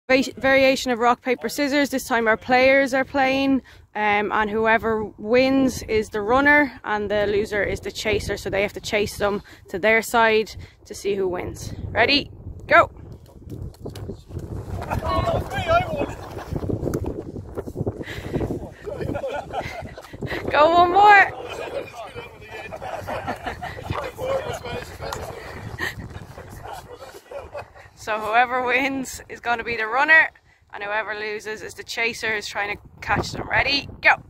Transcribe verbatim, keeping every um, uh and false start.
Variation of rock, paper, scissors. This time our players are playing, um, and whoever wins is the runner and the loser is the chaser, so they have to chase them to their side to see who wins. Ready? Go! Go one more! So whoever wins is going to be the runner, and whoever loses is the chaser who's trying to catch them. Ready? Go!